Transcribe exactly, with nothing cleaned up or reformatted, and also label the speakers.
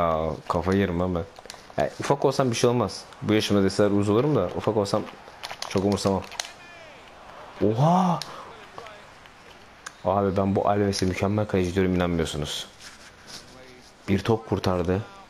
Speaker 1: Aa, kafayı yerim lan ben. Ya, ufak olsam bir şey olmaz. Bu yaşıma deseler uzun olurum da ufak olsam çok umursamam. Oha! Abi ben bu Alves'e mükemmel kaleci diyorum, inanmıyorsunuz. Bir top kurtardı.